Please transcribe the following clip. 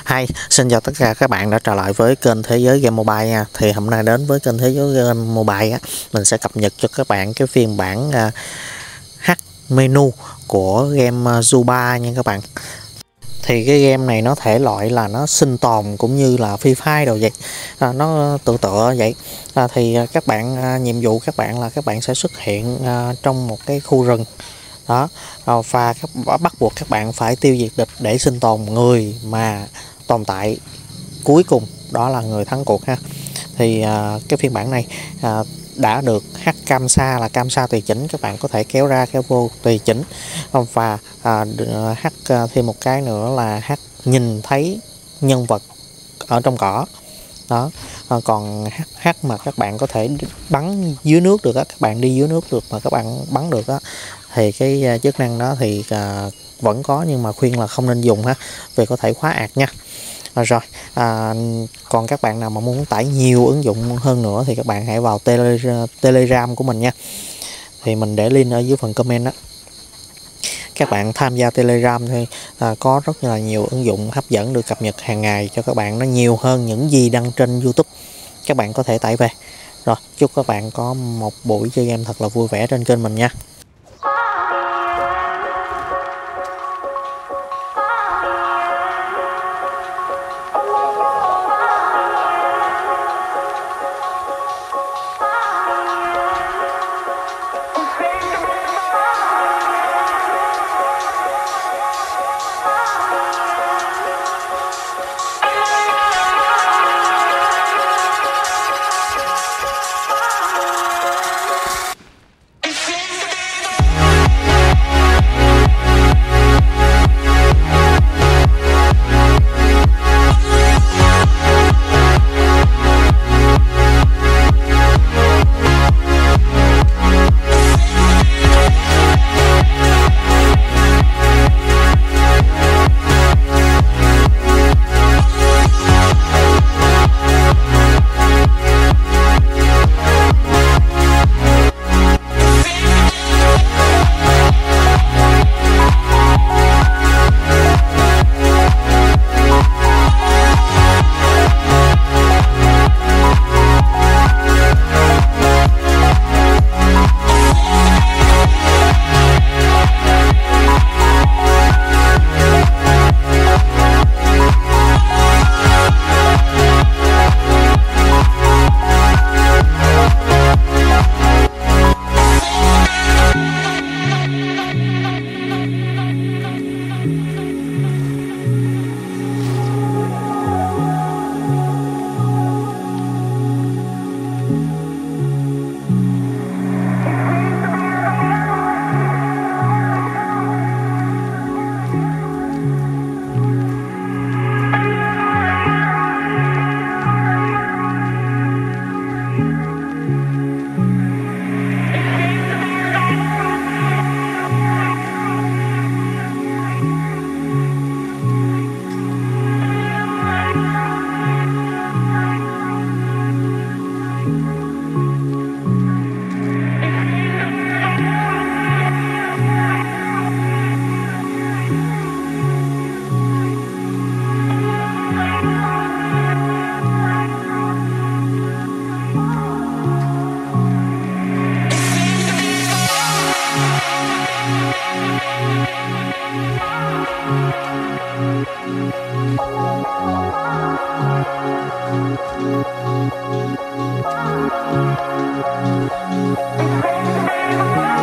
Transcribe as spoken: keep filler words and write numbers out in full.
Hi, xin chào tất cả các bạn đã trở lại với kênh Thế giới Game Mobile nha. Thì hôm nay đến với kênh Thế giới Game Mobile á, mình sẽ cập nhật cho các bạn cái phiên bản uh, hack menu của game uh, Zuba nha các bạn. Thì cái game này nó thể loại là nó sinh tồn cũng như là Free Fire đồ vậy, à, nó tự tựa vậy. À, thì uh, các bạn uh, nhiệm vụ các bạn là các bạn sẽ xuất hiện uh, trong một cái khu rừng đó, và các bắt buộc các bạn phải tiêu diệt địch để sinh tồn. Người mà tồn tại cuối cùng đó là người thắng cuộc ha. Thì à, cái phiên bản này à, đã được hack cam xa, là cam xa tùy chỉnh, các bạn có thể kéo ra kéo vô tùy chỉnh, và à, hack thêm một cái nữa là hack nhìn thấy nhân vật ở trong cỏ đó. À, còn hack, hack mà các bạn có thể bắn dưới nước được á, các bạn đi dưới nước được mà các bạn bắn được á, thì cái uh, chức năng đó thì uh, vẫn có, nhưng mà khuyên là không nên dùng ha, vì có thể khóa ạc nha. À, rồi à, còn các bạn nào mà muốn tải nhiều ứng dụng hơn nữa thì các bạn hãy vào tele, Telegram của mình nha, thì mình để link ở dưới phần comment đó. Các bạn tham gia Telegram thì à, có rất là nhiều ứng dụng hấp dẫn được cập nhật hàng ngày cho các bạn, nó nhiều hơn những gì đăng trên YouTube. Các bạn có thể tải về. Rồi, chúc các bạn có một buổi chơi game thật là vui vẻ trên kênh mình nha. Thank you.